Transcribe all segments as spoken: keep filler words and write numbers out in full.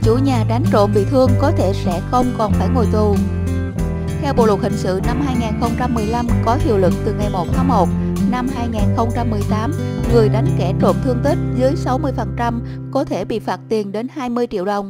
chủ nhà đánh trộm bị thương có thể sẽ không còn phải ngồi tù. Theo Bộ luật hình sự năm hai nghìn không trăm mười lăm có hiệu lực từ ngày một tháng một năm hai nghìn không trăm mười tám, người đánh kẻ trộm thương tích dưới sáu mươi phần trăm có thể bị phạt tiền đến hai mươi triệu đồng.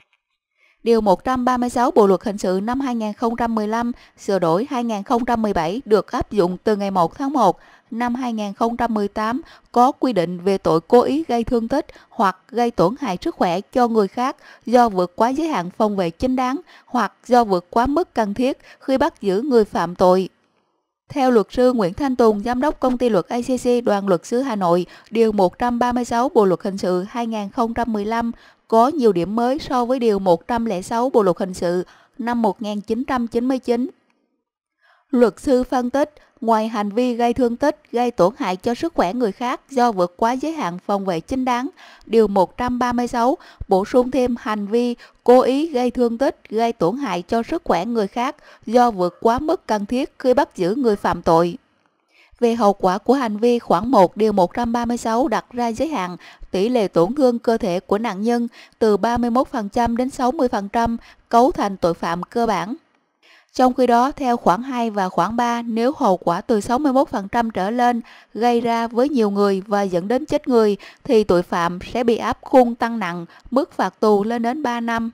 Điều một trăm ba mươi sáu Bộ luật hình sự năm hai nghìn không trăm mười lăm sửa đổi hai nghìn không trăm mười bảy được áp dụng từ ngày một tháng một năm hai nghìn không trăm mười tám có quy định về tội cố ý gây thương tích hoặc gây tổn hại sức khỏe cho người khác do vượt quá giới hạn phòng vệ chính đáng hoặc do vượt quá mức cần thiết khi bắt giữ người phạm tội. Theo luật sư Nguyễn Thanh Tùng, giám đốc công ty luật a xê xê Đoàn luật sư Hà Nội, điều một trăm ba mươi sáu Bộ luật hình sự hai nghìn không trăm mười lăm có nhiều điểm mới so với điều một trăm lẻ sáu Bộ luật hình sự năm một nghìn chín trăm chín mươi chín. Luật sư phân tích, ngoài hành vi gây thương tích, gây tổn hại cho sức khỏe người khác do vượt quá giới hạn phòng vệ chính đáng, điều một trăm ba mươi sáu bổ sung thêm hành vi cố ý gây thương tích, gây tổn hại cho sức khỏe người khác do vượt quá mức cần thiết khi bắt giữ người phạm tội. Về hậu quả của hành vi, khoản một điều một trăm ba mươi sáu đặt ra giới hạn tỷ lệ tổn thương cơ thể của nạn nhân từ ba mươi mốt phần trăm đến sáu mươi phần trăm cấu thành tội phạm cơ bản. Trong khi đó, theo khoản hai và khoản ba, nếu hậu quả từ sáu mươi mốt phần trăm trở lên gây ra với nhiều người và dẫn đến chết người, thì tội phạm sẽ bị áp khung tăng nặng, mức phạt tù lên đến ba năm.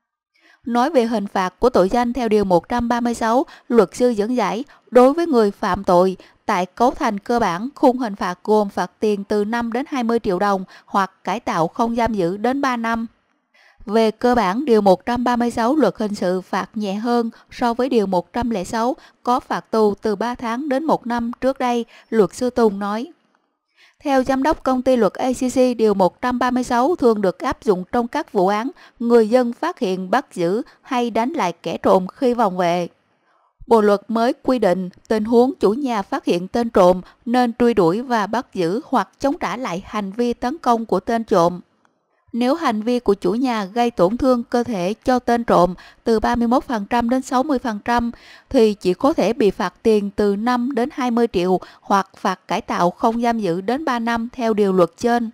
Nói về hình phạt của tội danh theo điều một trăm ba mươi sáu, luật sư dẫn giải, đối với người phạm tội, tại cấu thành cơ bản, khung hình phạt gồm phạt tiền từ năm đến hai mươi triệu đồng hoặc cải tạo không giam giữ đến ba năm. Về cơ bản, điều một trăm ba mươi sáu luật hình sự phạt nhẹ hơn so với điều một trăm lẻ sáu có phạt tù từ ba tháng đến một năm trước đây, luật sư Tùng nói. Theo giám đốc công ty luật a xê xê, điều một trăm ba mươi sáu thường được áp dụng trong các vụ án người dân phát hiện, bắt giữ hay đánh lại kẻ trộm khi vòng vệ. Bộ luật mới quy định tình huống chủ nhà phát hiện tên trộm nên truy đuổi và bắt giữ hoặc chống trả lại hành vi tấn công của tên trộm. Nếu hành vi của chủ nhà gây tổn thương cơ thể cho tên trộm từ ba mươi mốt phần trăm đến sáu mươi phần trăm thì chỉ có thể bị phạt tiền từ năm đến hai mươi triệu hoặc phạt cải tạo không giam giữ đến ba năm theo điều luật trên.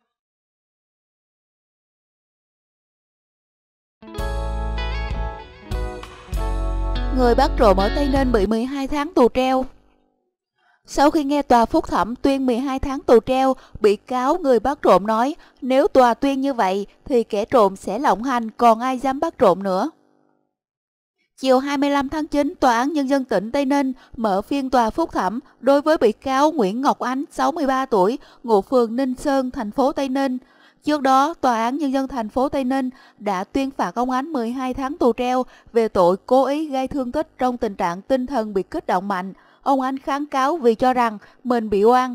Người bắt trộm ở Tây Ninh bị mười hai tháng tù treo. Sau khi nghe tòa phúc thẩm tuyên mười hai tháng tù treo, bị cáo người bắt trộm nói nếu tòa tuyên như vậy thì kẻ trộm sẽ lộng hành, còn ai dám bắt trộm nữa. Chiều hai mươi lăm tháng chín, Tòa án Nhân dân tỉnh Tây Ninh mở phiên tòa phúc thẩm đối với bị cáo Nguyễn Ngọc Ánh, sáu mươi ba tuổi, ngụ phường Ninh Sơn, thành phố Tây Ninh. Trước đó, Tòa án Nhân dân thành phố Tây Ninh đã tuyên phạt ông Ánh mười hai tháng tù treo về tội cố ý gây thương tích trong tình trạng tinh thần bị kích động mạnh. Ông Ánh kháng cáo vì cho rằng mình bị oan.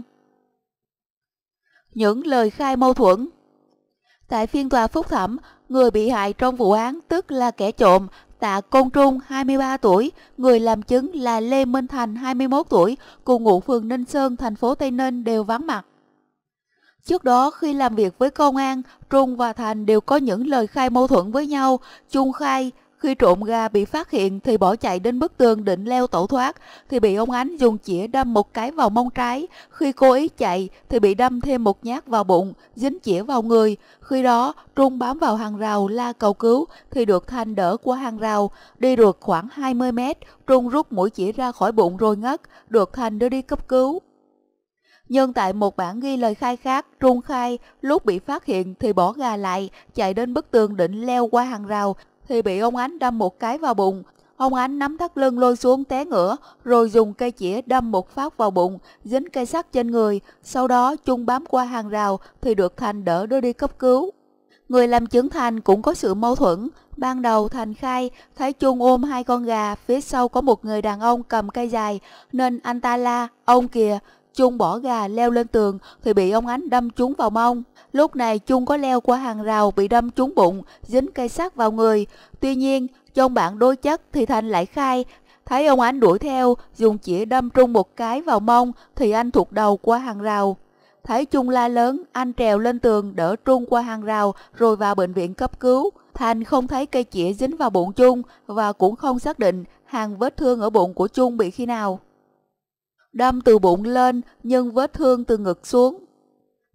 Những lời khai mâu thuẫn. Tại phiên tòa phúc thẩm, người bị hại trong vụ án tức là kẻ trộm Tạ Công Trung, hai mươi ba tuổi, người làm chứng là Lê Minh Thành, hai mươi mốt tuổi, cùng ngụ phường Ninh Sơn, thành phố Tây Ninh đều vắng mặt. Trước đó, khi làm việc với công an, Trung và Thành đều có những lời khai mâu thuẫn với nhau. Trung khai khi trộm gà bị phát hiện thì bỏ chạy đến bức tường định leo tẩu thoát thì bị ông Ánh dùng chĩa đâm một cái vào mông trái. Khi cố ý chạy thì bị đâm thêm một nhát vào bụng, dính chĩa vào người. Khi đó Trung bám vào hàng rào la cầu cứu thì được Thành đỡ qua hàng rào. Đi được khoảng hai mươi mét, Trung rút mũi chĩa ra khỏi bụng rồi ngất, được Thành đưa đi cấp cứu. Nhưng tại một bản ghi lời khai khác, Trung khai lúc bị phát hiện thì bỏ gà lại, chạy đến bức tường định leo qua hàng rào thì bị ông Ánh đâm một cái vào bụng. Ông Ánh nắm thắt lưng lôi xuống té ngửa, rồi dùng cây chĩa đâm một phát vào bụng, dính cây sắt trên người. Sau đó Trung bám qua hàng rào thì được Thành đỡ đưa đi cấp cứu. Người làm chứng Thành cũng có sự mâu thuẫn. Ban đầu Thành khai thấy Trung ôm hai con gà, phía sau có một người đàn ông cầm cây dài nên anh ta la, ông kìa. Trung bỏ gà leo lên tường thì bị ông Ánh đâm trúng vào mông. Lúc này Trung có leo qua hàng rào bị đâm trúng bụng, dính cây sắt vào người. Tuy nhiên, trong bản đối chất thì Thành lại khai thấy ông Ánh đuổi theo, dùng chĩa đâm Trung một cái vào mông thì anh thụt đầu qua hàng rào. Thấy Trung la lớn, anh trèo lên tường đỡ Trung qua hàng rào rồi vào bệnh viện cấp cứu. Thành không thấy cây chĩa dính vào bụng Trung và cũng không xác định hàng vết thương ở bụng của Trung bị khi nào. Đâm từ bụng lên nhưng vết thương từ ngực xuống.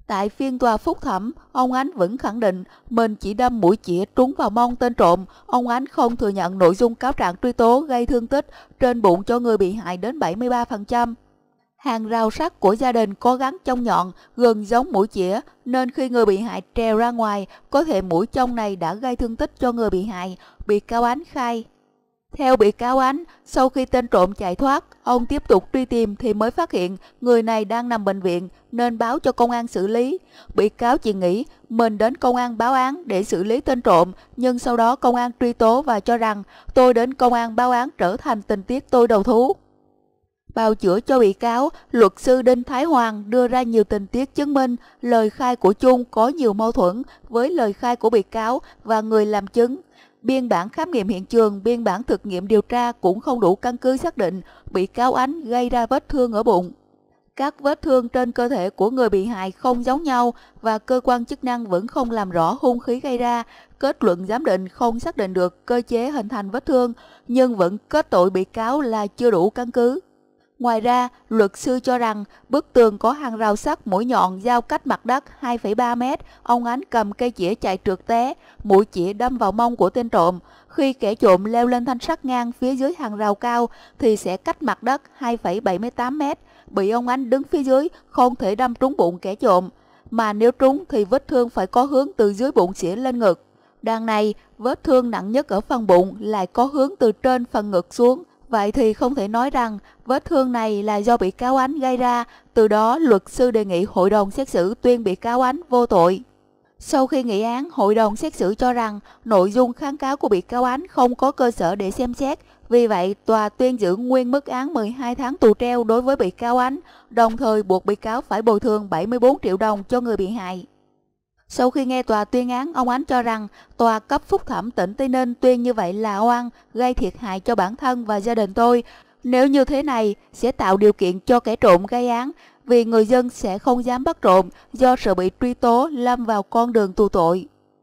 Tại phiên tòa phúc thẩm, ông Ánh vẫn khẳng định mình chỉ đâm mũi chĩa trúng vào mông tên trộm. Ông Ánh không thừa nhận nội dung cáo trạng truy tố gây thương tích trên bụng cho người bị hại đến bảy mươi ba phần trăm. Hàng rào sắt của gia đình có gắn chông nhọn gần giống mũi chĩa nên khi người bị hại trèo ra ngoài, có thể mũi chông này đã gây thương tích cho người bị hại, bị cáo Ánh khai. Theo bị cáo Ánh, sau khi tên trộm chạy thoát, ông tiếp tục truy tìm thì mới phát hiện người này đang nằm bệnh viện nên báo cho công an xử lý. Bị cáo chỉ nghĩ mình đến công an báo án để xử lý tên trộm, nhưng sau đó công an truy tố và cho rằng tôi đến công an báo án trở thành tình tiết tôi đầu thú. Bào chữa cho bị cáo, luật sư Đinh Thái Hoàng đưa ra nhiều tình tiết chứng minh lời khai của Trung có nhiều mâu thuẫn với lời khai của bị cáo và người làm chứng. Biên bản khám nghiệm hiện trường, biên bản thực nghiệm điều tra cũng không đủ căn cứ xác định bị cáo Ánh gây ra vết thương ở bụng. Các vết thương trên cơ thể của người bị hại không giống nhau và cơ quan chức năng vẫn không làm rõ hung khí gây ra. Kết luận giám định không xác định được cơ chế hình thành vết thương, nhưng vẫn kết tội bị cáo là chưa đủ căn cứ. Ngoài ra, luật sư cho rằng bức tường có hàng rào sắt mũi nhọn giao cách mặt đất hai phẩy ba mét, ông Ánh cầm cây chĩa chạy trượt té, mũi chĩa đâm vào mông của tên trộm. Khi kẻ trộm leo lên thanh sắt ngang phía dưới hàng rào cao thì sẽ cách mặt đất hai phẩy bảy mươi tám mét, bị ông Ánh đứng phía dưới không thể đâm trúng bụng kẻ trộm, mà nếu trúng thì vết thương phải có hướng từ dưới bụng xỉa lên ngực. Đằng này, vết thương nặng nhất ở phần bụng lại có hướng từ trên phần ngực xuống. Vậy thì không thể nói rằng vết thương này là do bị cáo Ánh gây ra, từ đó luật sư đề nghị hội đồng xét xử tuyên bị cáo Ánh vô tội. Sau khi nghị án, hội đồng xét xử cho rằng nội dung kháng cáo của bị cáo Ánh không có cơ sở để xem xét, vì vậy tòa tuyên giữ nguyên mức án mười hai tháng tù treo đối với bị cáo Ánh, đồng thời buộc bị cáo phải bồi thường bảy mươi bốn triệu đồng cho người bị hại. Sau khi nghe tòa tuyên án, ông Ánh cho rằng tòa cấp phúc thẩm tỉnh Tây Ninh tuyên như vậy là oan, gây thiệt hại cho bản thân và gia đình tôi. Nếu như thế này sẽ tạo điều kiện cho kẻ trộm gây án, vì người dân sẽ không dám bắt trộm do sợ bị truy tố lâm vào con đường tù tội.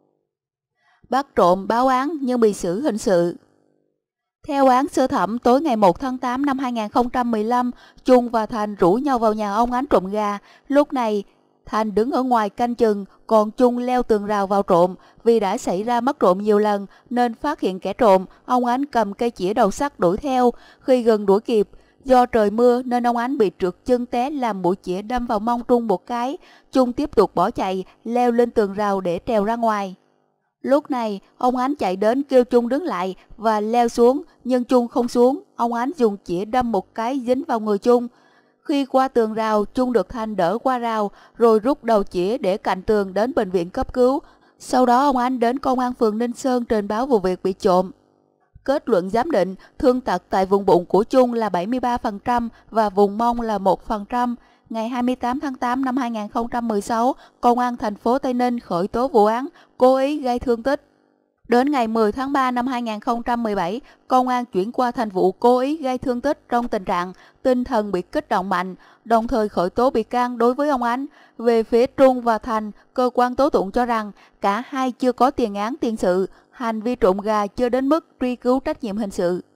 Bắt trộm báo án nhưng bị xử hình sự. Theo án sơ thẩm, tối ngày một tháng tám năm hai nghìn không trăm mười lăm, Trung và Thành rủ nhau vào nhà ông Ánh trộm gà. Lúc này, Thành đứng ở ngoài canh chừng, còn Trung leo tường rào vào trộm. Vì đã xảy ra mất trộm nhiều lần nên phát hiện kẻ trộm, ông Ánh cầm cây chĩa đầu sắt đuổi theo. Khi gần đuổi kịp, do trời mưa nên ông Ánh bị trượt chân té làm mũi chĩa đâm vào mông Trung một cái. Trung tiếp tục bỏ chạy, leo lên tường rào để trèo ra ngoài. Lúc này, ông Ánh chạy đến kêu Trung đứng lại và leo xuống, nhưng Trung không xuống. Ông Ánh dùng chĩa đâm một cái dính vào người Trung. Khi qua tường rào, Trung được Thành đỡ qua rào, rồi rút đầu chĩa để cạnh tường đến bệnh viện cấp cứu. Sau đó ông Ánh đến công an phường Ninh Sơn trình báo vụ việc bị trộm. Kết luận giám định, thương tật tại vùng bụng của Trung là bảy mươi ba phần trăm và vùng mông là một phần trăm. Ngày hai mươi tám tháng tám năm hai nghìn không trăm mười sáu, Công an thành phố Tây Ninh khởi tố vụ án cố ý gây thương tích. Đến ngày mười tháng ba năm hai nghìn không trăm mười bảy, công an chuyển qua thành vụ cố ý gây thương tích trong tình trạng tinh thần bị kích động mạnh, đồng thời khởi tố bị can đối với ông Ánh. Về phía Trung và Thành, cơ quan tố tụng cho rằng cả hai chưa có tiền án tiền sự, hành vi trộm gà chưa đến mức truy cứu trách nhiệm hình sự.